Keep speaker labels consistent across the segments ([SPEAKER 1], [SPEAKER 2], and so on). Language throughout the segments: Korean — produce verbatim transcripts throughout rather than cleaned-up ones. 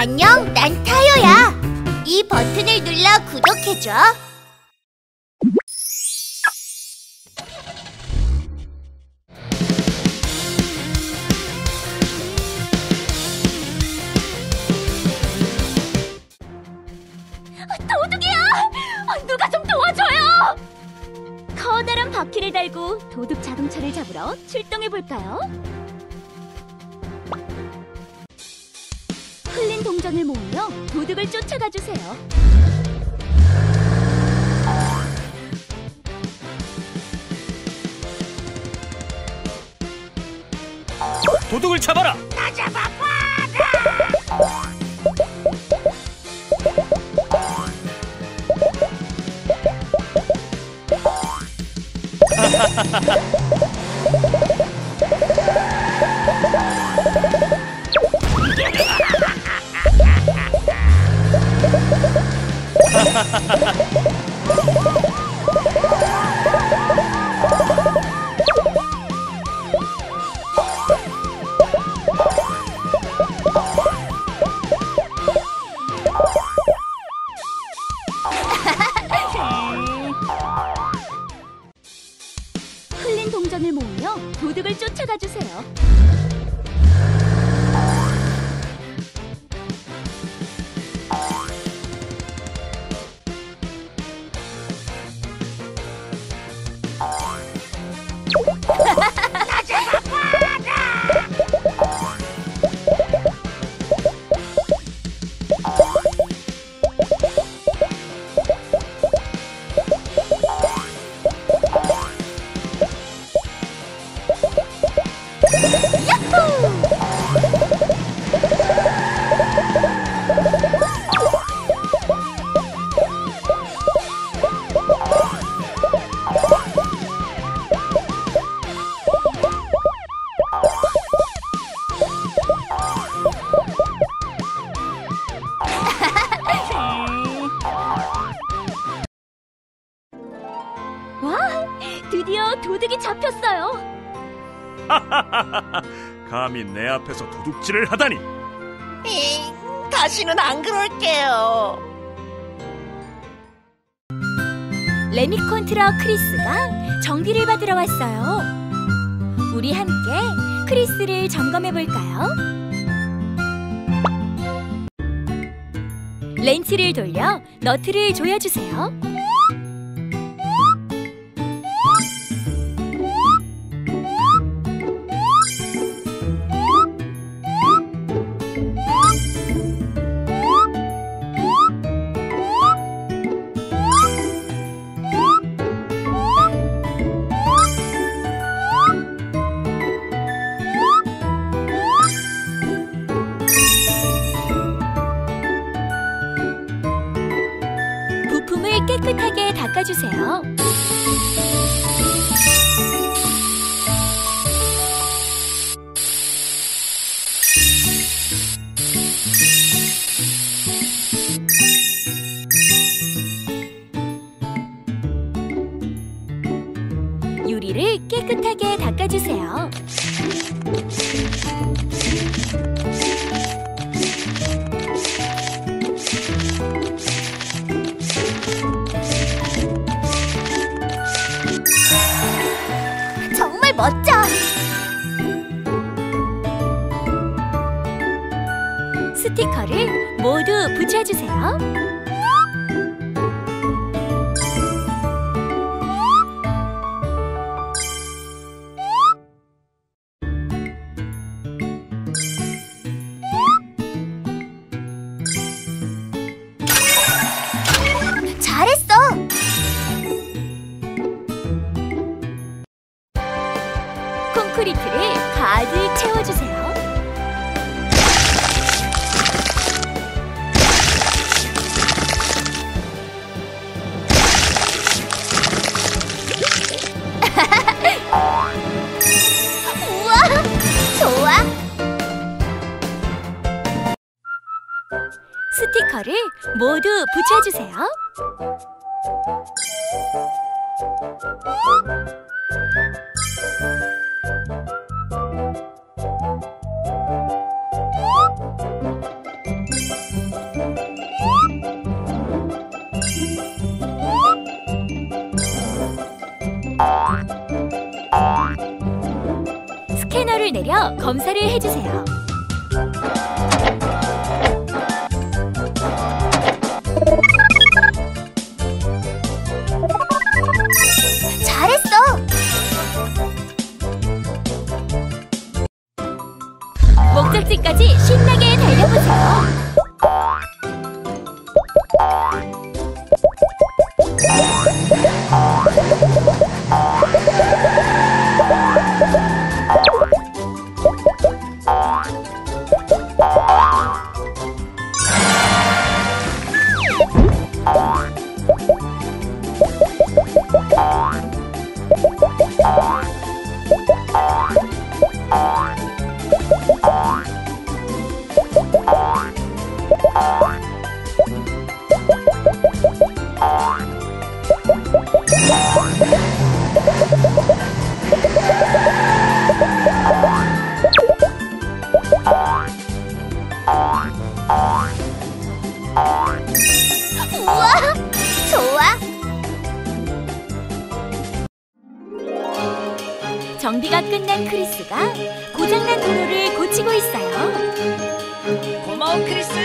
[SPEAKER 1] 안녕, 난 타요야. 이 버튼을 눌러 구독해줘.
[SPEAKER 2] 도둑이야! 누가 좀 도와줘요! 커다란 바퀴를 달고 도둑 자동차를 잡으러 출동해볼까요? 흘린 동전을 모으며 도둑을 쫓아가주세요.
[SPEAKER 3] 도둑을 잡아라!
[SPEAKER 1] 나 잡아봐!
[SPEAKER 2] 흘린 동전을 모으며 도둑을 쫓아가주세요. 와, 드디어 도둑이 잡혔어요.
[SPEAKER 3] 감히 내 앞에서 도둑질을 하다니!
[SPEAKER 4] 잉, 다시는 안 그럴게요.
[SPEAKER 2] 레미콘 트럭 크리스가 정비를 받으러 왔어요. 우리 함께 크리스를 점검해 볼까요? 렌치를 돌려 너트를 조여주세요. 부품을 깨끗하게 닦아주세요. 유리를 깨끗하게 닦아주세요.
[SPEAKER 1] 정말 멋져!
[SPEAKER 2] 스티커를 모두 붙여주세요.
[SPEAKER 1] 잘했어!
[SPEAKER 2] 콘크리트를 가득 채워주세요.
[SPEAKER 1] 우와! 좋아!
[SPEAKER 2] 스티커를 모두 붙여주세요. 검사를 해주세요.
[SPEAKER 1] 잘했어.
[SPEAKER 2] 목적지까지 신나게 달려보세요.
[SPEAKER 1] 우와, 좋아.
[SPEAKER 2] 정비가 끝난 크리스가 고장난 도로를 고치고 있어요.
[SPEAKER 4] 고마워, 크리스.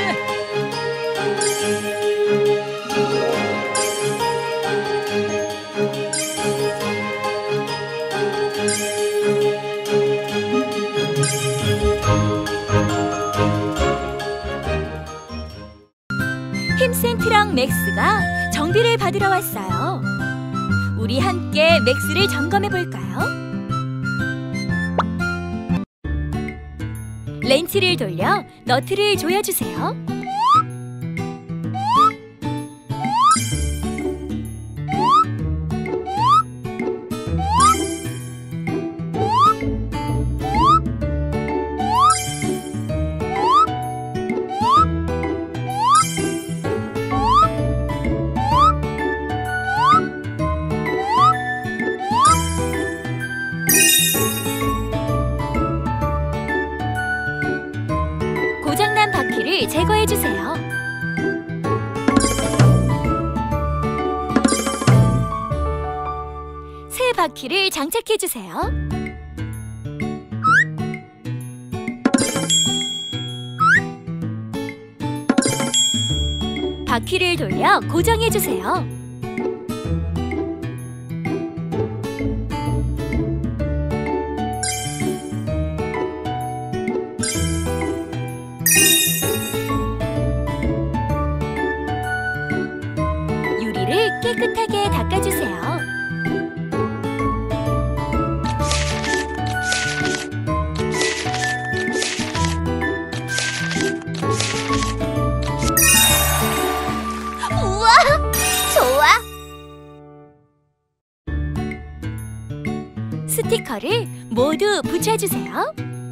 [SPEAKER 2] 힘센 트럭 맥스가 정비를 받으러 왔어요. 우리 함께 맥스를 점검해 볼까요? 렌치를 돌려 너트를 조여주세요. 고장난 바퀴를 제거해 주세요. 새 바퀴를 장착해 주세요. 바퀴를 돌려 고정해 주세요. 유리를 깨끗하게 닦아주세요.
[SPEAKER 1] 우와, 좋아.
[SPEAKER 2] 스티커를 모두 붙여주세요.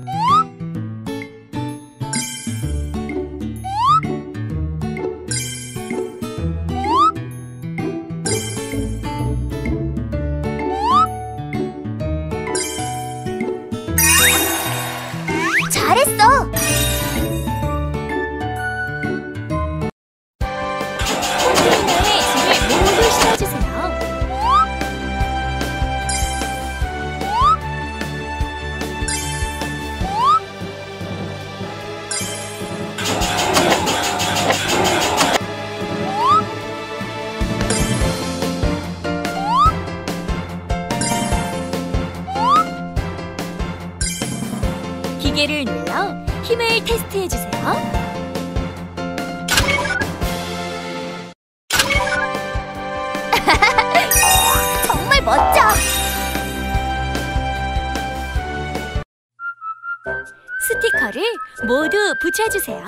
[SPEAKER 1] 잘했어.
[SPEAKER 2] 콘테이너에 짐을 모두 실어주세요. 기계를 눌러 힘을 테스트해주세요.
[SPEAKER 1] 정말 멋져.
[SPEAKER 2] 스티커를 모두 붙여주세요.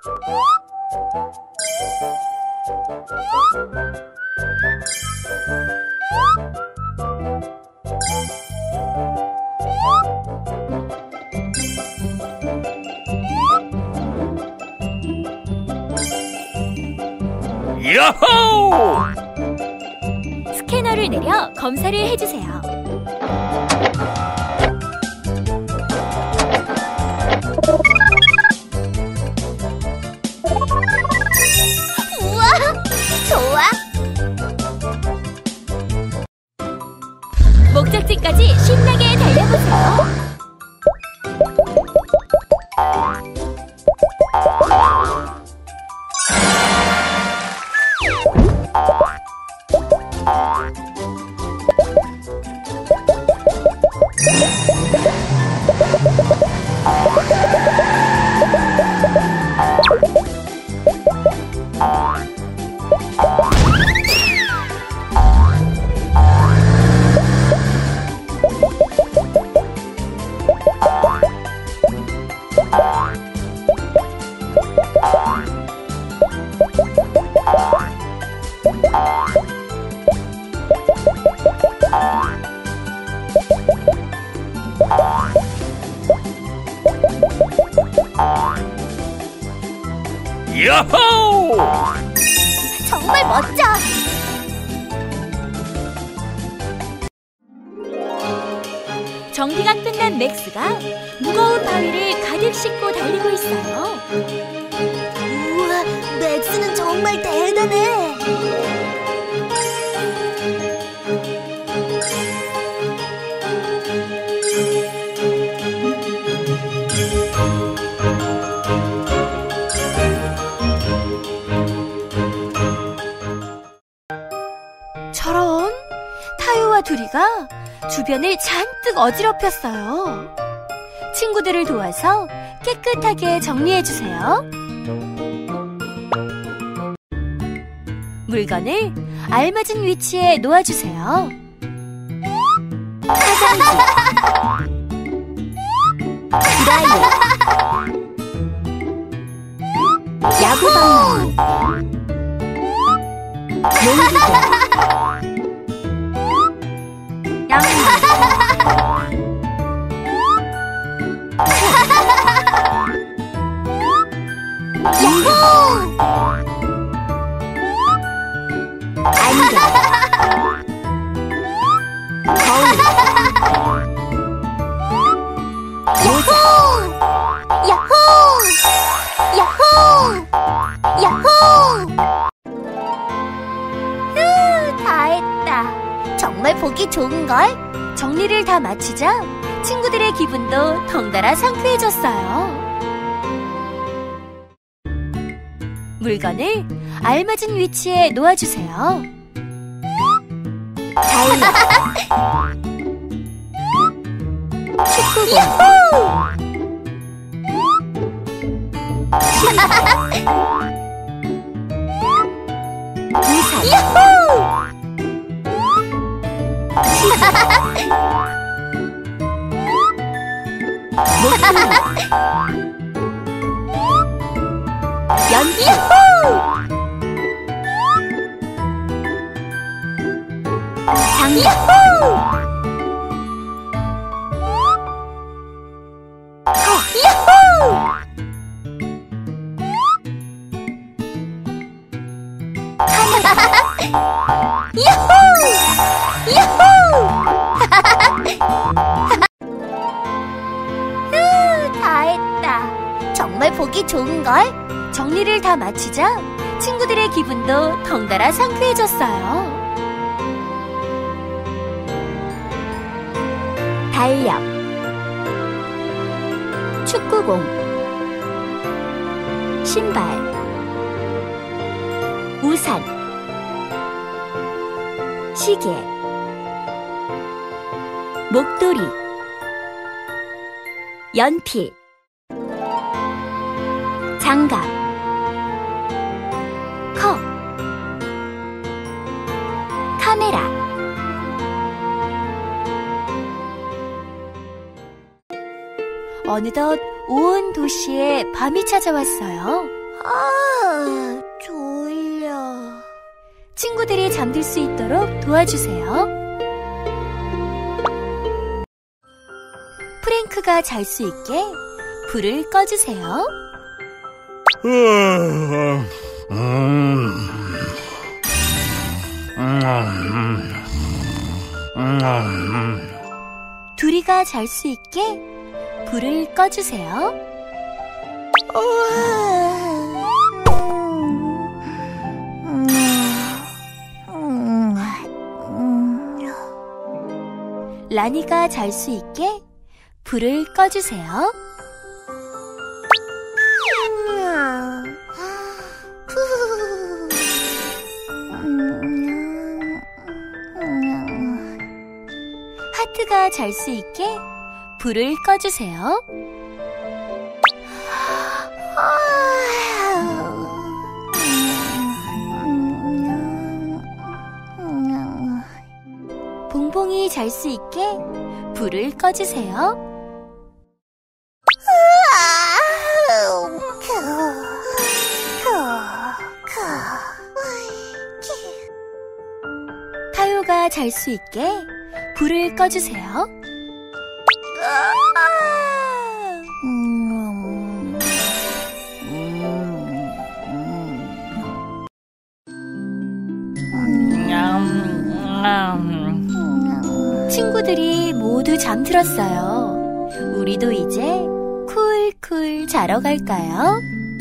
[SPEAKER 3] 야호!
[SPEAKER 2] 스캐너를 내려 검사를 해주세요.
[SPEAKER 1] 우와, 좋아.
[SPEAKER 2] 목적지까지 신나게 달려보세요.
[SPEAKER 3] 야호!
[SPEAKER 1] 정말 멋져.
[SPEAKER 2] 정비가 끝난 맥스가 무거운 바위를 가득 싣고 달리고 있어요.
[SPEAKER 1] 우와, 맥스는 정말 대단해.
[SPEAKER 2] 저런, 타요와 두리가 주변을 잔뜩 어지럽혔어요. 친구들을 도와서 깨끗하게 정리해주세요. 물건을 알맞은 위치에 놓아주세요. 화장지, 드라이어, 야구방망이, 용기개, 양말,
[SPEAKER 1] 야호!
[SPEAKER 2] 안경, 거울,
[SPEAKER 1] 야호! 야호! 야호! 야호! 으, 다 했다. 정말 보기 좋은걸?
[SPEAKER 2] 정리를 다 마치자 친구들의 기분도 덩달아 상쾌해졌어요. 물건을 알맞은 위치에 놓아주세요. 다이어, 축구공, 우산, 시계, 목도리, 연필, 장갑,
[SPEAKER 1] 야호! 야호! 으, 다 했다. 정말 보기 좋은걸?
[SPEAKER 2] 정리를 다 마치자 친구들의 기분도 덩달아 상쾌해졌어요. 달력, 축구공, 신발, 우산, 시계, 목도리, 연필, 장갑, 컵, 카메라. 어느덧 온 도시에 밤이 찾아왔어요.
[SPEAKER 1] 아, 졸려.
[SPEAKER 2] 친구들이 잠들 수 있도록 도와주세요. 프랭크가 잘 수 있게 불을 꺼주세요.
[SPEAKER 3] 음, 음, 음,
[SPEAKER 2] 두리가 잘 수 있게 불을 꺼주세요. 라니가 잘 수 있게 불을 꺼주세요. 하트가 잘 수 있게 불을 꺼주세요. 봉봉이 잘 수 있게 불을 꺼주세요. 타요가 잘 수 있게 불을 꺼주세요. 친구들이 모두 잠들었어요. 우리도 이제 쿨쿨 자러 갈까요?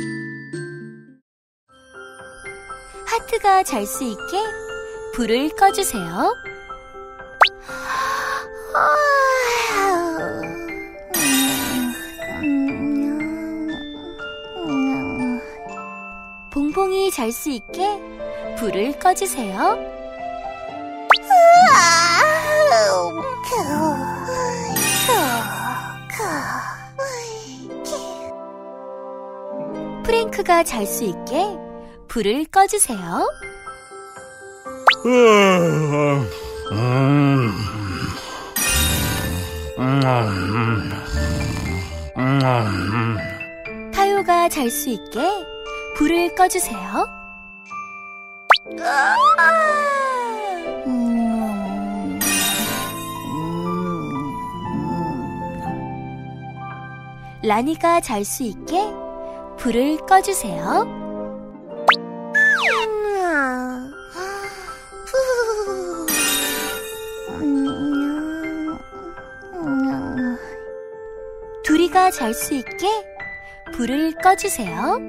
[SPEAKER 2] 하트가 잘 수 있게 불을 꺼주세요. 봉봉이 잘 수 있게 불을 꺼주세요. 프랭크가 잘 수 있게 불을 꺼주세요.
[SPEAKER 3] 음, 음, 음, 음.
[SPEAKER 2] 타요가 잘 수 있게 불을 꺼주세요. 라니가 잘 수 있게 불을 꺼주세요. 두리가 잘 수 있게 불을 꺼주세요.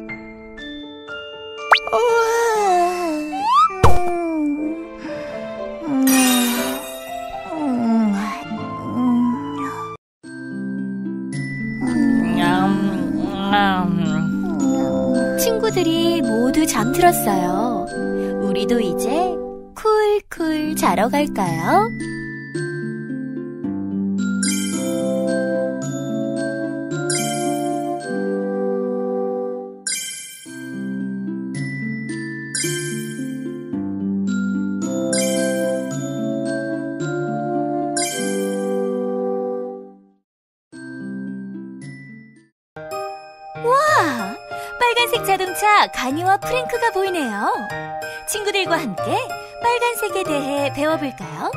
[SPEAKER 2] 친구들이 모두 잠들었어요. 우리도 이제 쿨쿨 자러 갈까요? 와! 빨간색 자동차 가니와 프랭크가 보이네요. 친구들과 함께 빨간색에 대해 배워볼까요?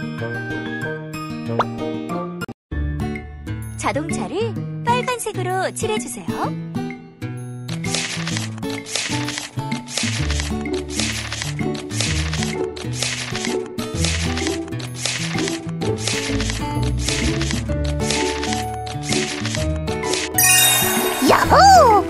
[SPEAKER 2] 자동차를 빨간색으로 칠해주세요.
[SPEAKER 1] 야호!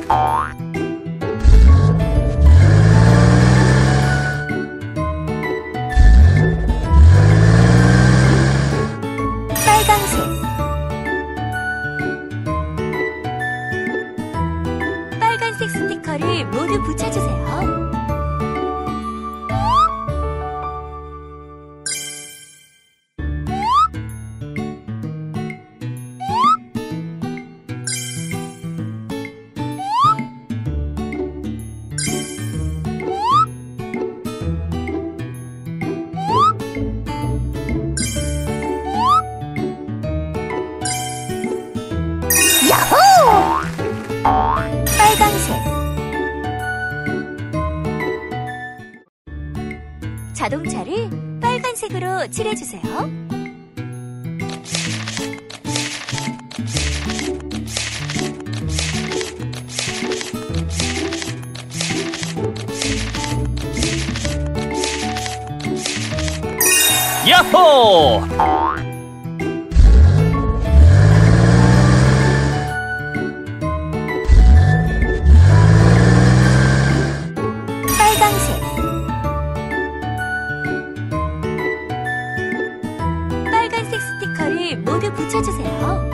[SPEAKER 2] 빨강색, 빨간색 스티커를 모두 붙여주세요. 빨강색, 자동차를 빨간색으로 칠해주세요.
[SPEAKER 3] 야호!
[SPEAKER 2] 빨강색, 빨간색 스티커를 모두 붙여주세요.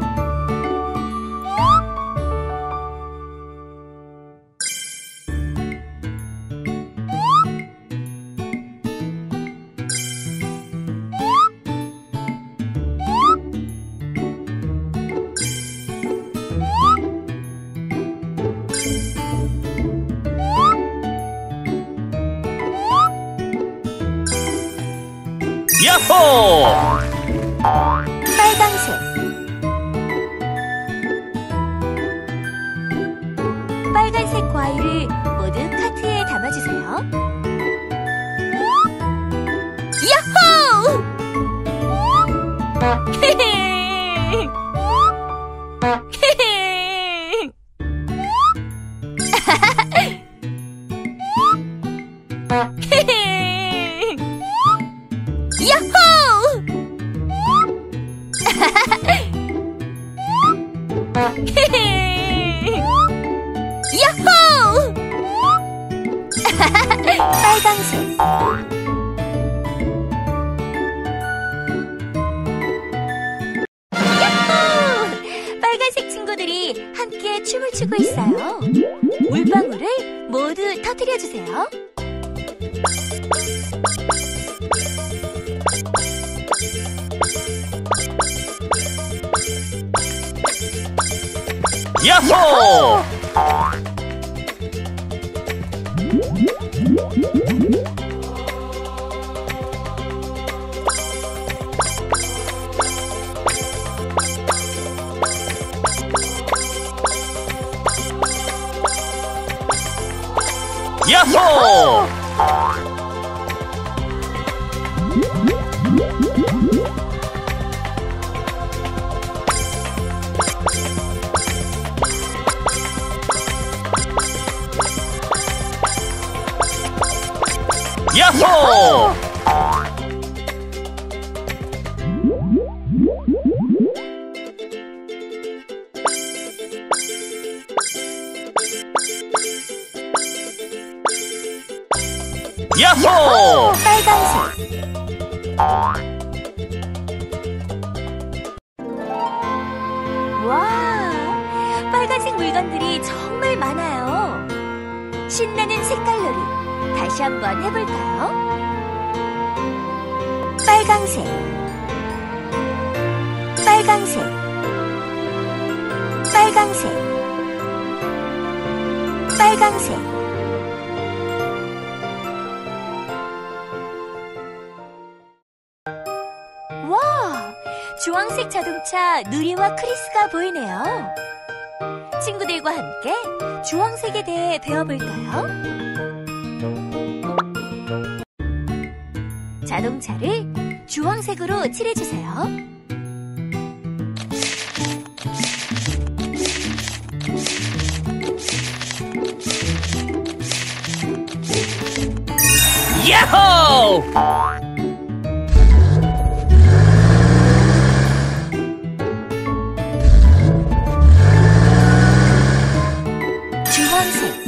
[SPEAKER 3] 야호!
[SPEAKER 2] 빨강색, 빨간색 과일을 모두 카트에 담아주세요. 야호! 야호! 빨강색, 야호! 빨간색 친구들이 함께 춤을 추고 있어요. 물방울을 모두 터뜨려 주세요.
[SPEAKER 3] 야호! 야호! 야호! 야호!
[SPEAKER 2] 빨간색, 와, 빨간색 물건들이 정말 많아요. 신나는 색깔놀이 다시 한번 해볼까요? 빨강색, 빨강색, 빨강색, 빨강색. 와, 주황색 자동차 누리와 크리스가 보이네요. 친구들과 함께 주황색에 대해 배워볼까요? 자동차를 주황색으로 칠해주세요.
[SPEAKER 3] 야호!
[SPEAKER 2] 주황색,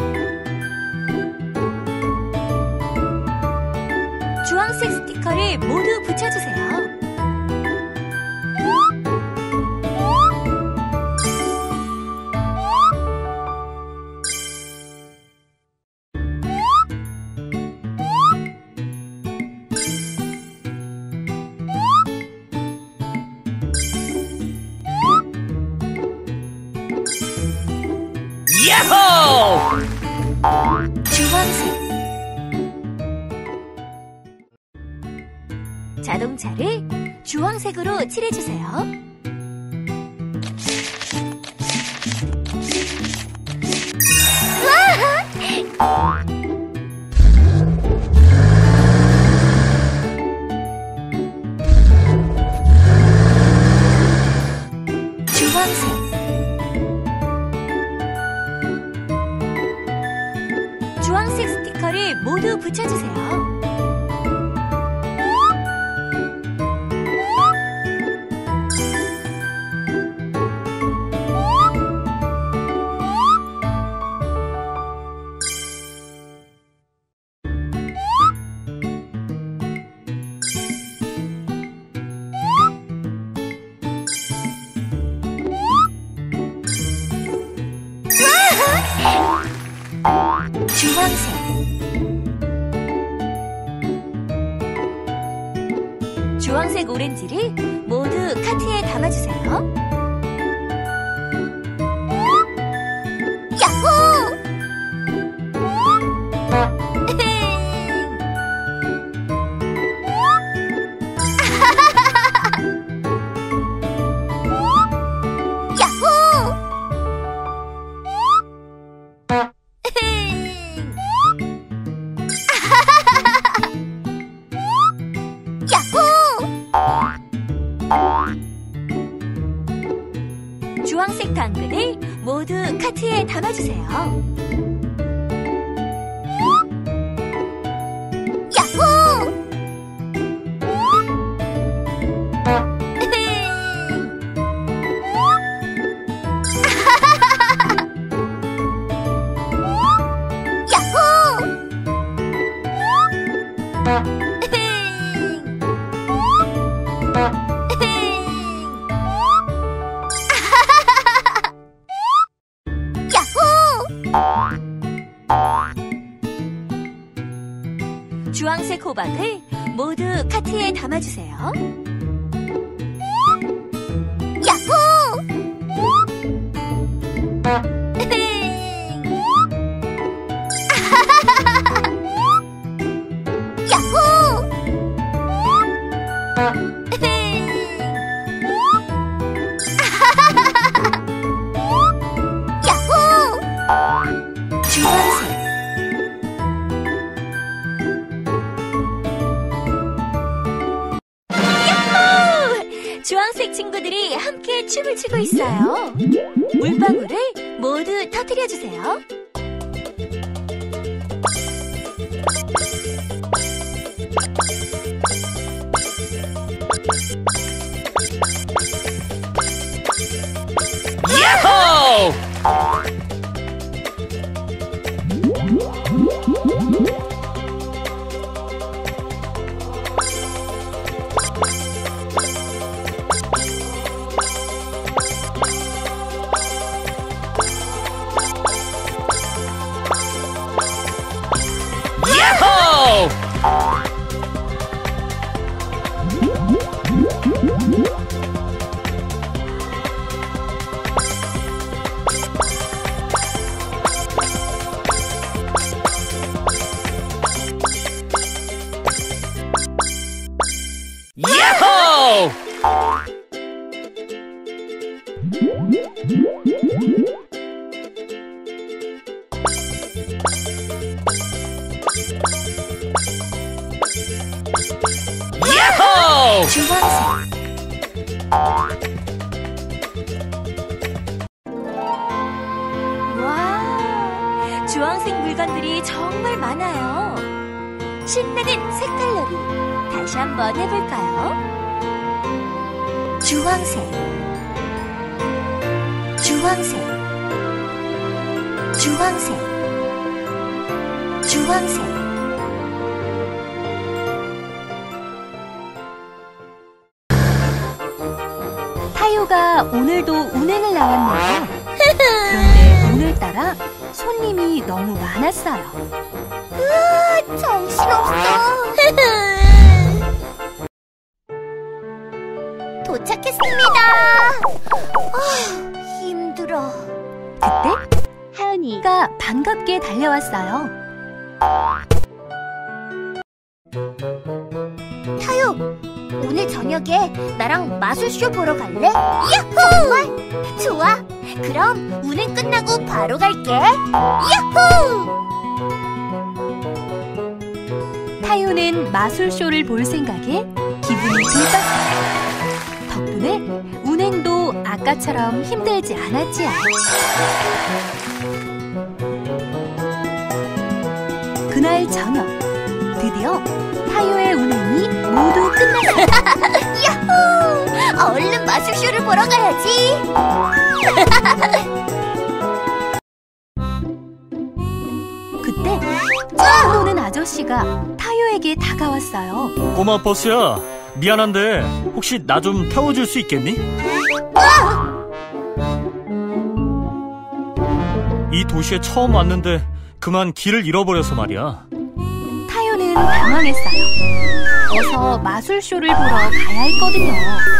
[SPEAKER 2] 주황색 스티커를 모두 붙여주세요.
[SPEAKER 3] 야호!
[SPEAKER 2] 주황색, 자동차를 주황색으로 칠해주세요. 주황색, 주황색 스티커를 모두 붙여주세요. 주황색, 주황색 오렌지를 모두 카트에 담아주세요.
[SPEAKER 1] 야호! 야호!
[SPEAKER 2] 주황색 당근을 모두 카트에 담아주세요.
[SPEAKER 1] 야호! 야호!
[SPEAKER 2] 주황색 호박을 모두 카트에 담아주세요.
[SPEAKER 1] 야호! 야호! 야호!
[SPEAKER 2] 주황색, 주황색 친구들이 함께 춤을 추고 있어요. 물방울을 모두 터뜨려주세요.
[SPEAKER 3] 야호! 야호! 야호! 야호!
[SPEAKER 2] 주황색, 와, 주황색 물건들이 정말 많아요. 신나는 색깔놀이 다시 한번 해볼까요? 주황색, 주황색, 주황색, 주황색. 타요가 오늘도 운행을 나왔네요. 그런데 오늘따라 손님이 너무 많았어요.
[SPEAKER 1] 으아, 정신없어. 도착했습니다. 아, 힘들어.
[SPEAKER 2] 그때 하은이가 반갑게 달려왔어요.
[SPEAKER 1] 타요, 오늘 저녁에 나랑 마술쇼 보러 갈래? 야호! 정말? 좋아. 그럼 운행 끝나고 바로 갈게. 야호!
[SPEAKER 2] 타요는 마술쇼를 볼 생각에 기분이 들떴어요. 덕분에 운행도 아까처럼 힘들지 않았지요. 그날 저녁, 드디어 타요의 운행이 모두 끝났어요.
[SPEAKER 1] 야호! 얼른 마술쇼를 보러 가야지.
[SPEAKER 2] 그때 차 노는 아저씨가 타요에게 다가왔어요.
[SPEAKER 5] 꼬마 버스야, 미안한데 혹시 나 좀 태워줄 수 있겠니? 이 도시에 처음 왔는데 그만 길을 잃어버려서 말이야.
[SPEAKER 2] 타요는 당황했어요. 어서 마술쇼를 보러 가야 했거든요.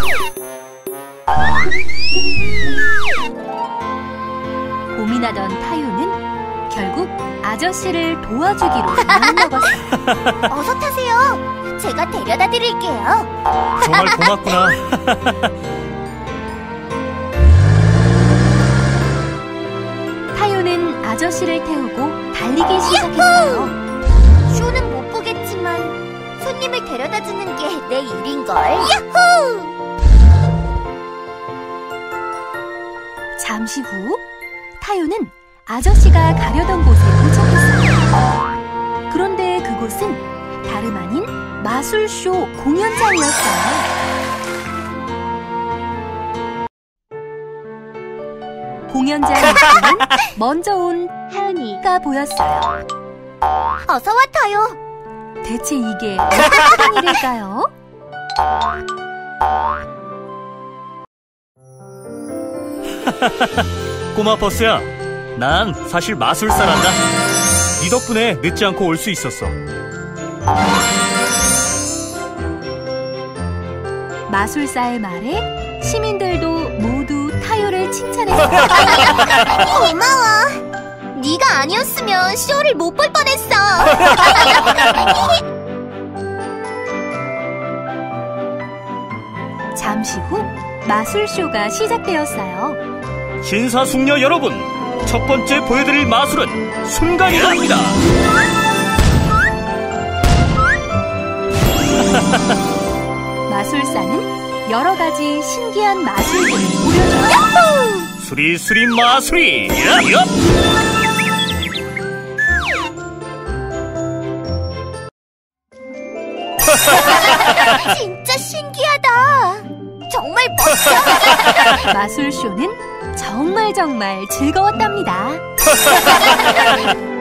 [SPEAKER 2] 고민하던 타요는 결국 아저씨를 도와주기로 마음먹었어요.
[SPEAKER 1] 어서 타세요. 제가 데려다 드릴게요.
[SPEAKER 5] 정말 고맙구나.
[SPEAKER 2] 타요는 아저씨를 태우고 달리기 시작했어요.
[SPEAKER 1] 쇼는 못 보겠지만 손님을 데려다 주는 게 내 일인걸. 야호!
[SPEAKER 2] 잠시 후 타요는 아저씨가 가려던 곳에 도착했어요. 그런데 그곳은 다름 아닌 마술쇼 공연장이었어요. 공연장 입구는 먼저 온 하은이가 보였어요.
[SPEAKER 1] 어서 와, 타요.
[SPEAKER 2] 대체 이게 어떤 일일까요?
[SPEAKER 5] 꼬마 버스야, 난 사실 마술사란다. 네 덕분에 늦지 않고 올 수 있었어.
[SPEAKER 2] 마술사의 말에 시민들도 모두 타요를 칭찬했어요.
[SPEAKER 1] 고마워. 네가 아니었으면 쇼를 못 볼 뻔했어.
[SPEAKER 2] 잠시 후 마술쇼가 시작되었어요.
[SPEAKER 5] 신사숙녀 여러분, 첫 번째 보여드릴 마술은 순간이동입니다.
[SPEAKER 2] 마술사는 여러 가지 신기한 마술들을 보여줘요.
[SPEAKER 5] 수리수리 마술이. 야, 야.
[SPEAKER 1] 진짜 신기하다. 정말 멋져.
[SPEAKER 2] 마술쇼는 정말 정말 즐거웠답니다.